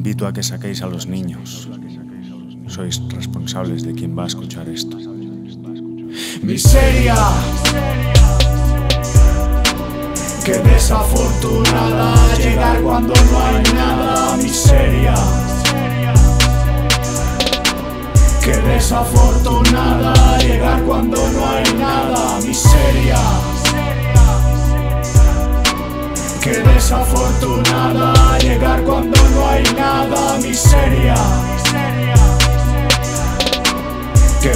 invito a que saquéis a los niños. Sois responsables de quién va a escuchar esto. Miseria, qué desafortunada llegar cuando no hay nada. Miseria, qué desafortunada llegar cuando no hay nada. Miseria, qué desafortunada llegar cuando no hay nada. Miseria, qué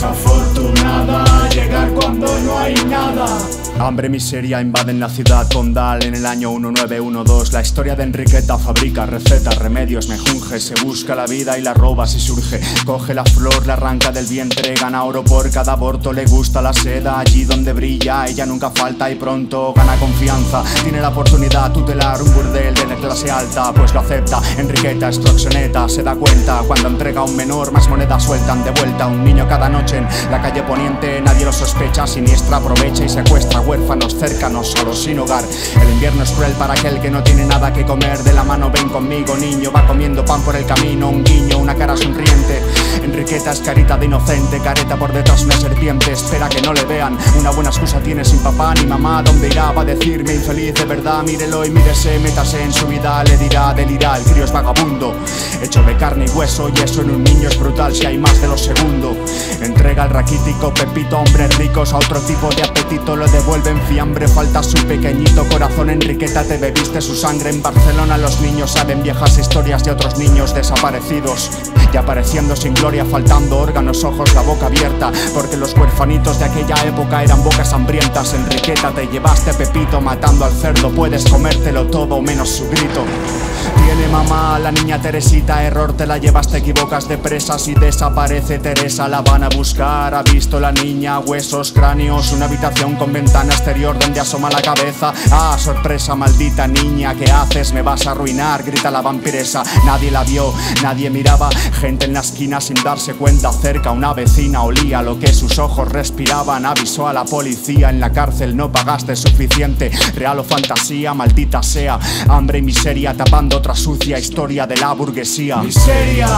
desafortunada llegar cuando no hay nada. Hambre y miseria invaden la ciudad condal en el año 1912. La historia de Enriqueta fabrica recetas, remedios, mejunjes. Se busca la vida y la roba si surge. Coge la flor, la arranca del vientre. Gana oro por cada aborto, le gusta la seda. Allí donde brilla, ella nunca falta y pronto gana confianza. Tiene la oportunidad tutelar un burdel de la clase alta, pues lo acepta. Enriqueta es proxeneta, se da cuenta cuando entrega a un menor, más monedas sueltan de vuelta a un niño cada noche en la calle Poniente. Nadie lo sospecha, siniestra aprovecha y secuestra huérfanos cercanos, solos sin hogar. El invierno es cruel para aquel que no tiene nada que comer. De la mano ven conmigo, niño, va comiendo pan por el camino. Un guiño, una cara sonriente. Enriqueta es carita de inocente, careta por detrás una serpiente. Espera que no le vean, una buena excusa tiene sin papá ni mamá. ¿Dónde irá? Va a decirme infeliz de verdad. Mírelo y mírese, métase en su vida. Le dirá, delirá, el crío es vagabundo, hecho de carne y hueso, y eso en un niño es brutal si hay más de lo segundo. Entrega el raquítico Pepito a hombres ricos, a otro tipo de apetito lo devuelven fiambre. Falta su pequeñito corazón. Enriqueta, te bebiste su sangre. En Barcelona los niños saben viejas historias de otros niños desaparecidos y apareciendo sin gloria, faltando órganos, ojos, la boca abierta, porque los huerfanitos de aquella época eran bocas hambrientas. Enriqueta, te llevaste a Pepito matando al cerdo, puedes comértelo todo menos su grito. Tiene mamá la niña Teresita, error, te la llevas, te equivocas de presas y desaparece Teresa. La van a buscar, ha visto la niña, huesos, cráneos, una habitación con ventana exterior donde asoma la cabeza. Ah, sorpresa, maldita niña, ¿qué haces? Me vas a arruinar, grita la vampiresa. Nadie la vio, nadie miraba, gente en la esquina sin darse cuenta. Cerca una vecina olía lo que sus ojos respiraban. Avisó a la policía, en la cárcel no pagaste suficiente. Real o fantasía, maldita sea, hambre y miseria tapando otra sucia historia de la burguesía. Miseria,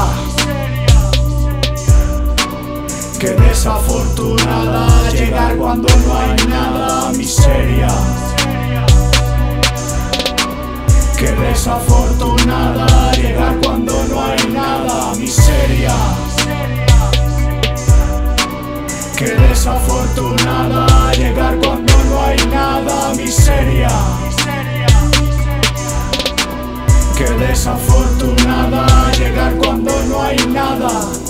qué desafortunada llegar cuando no hay nada. Miseria, qué desafortunada llegar cuando no hay nada. Miseria, qué desafortunada llegar cuando no hay nada. Miseria, qué desafortunada llegar cuando no hay nada.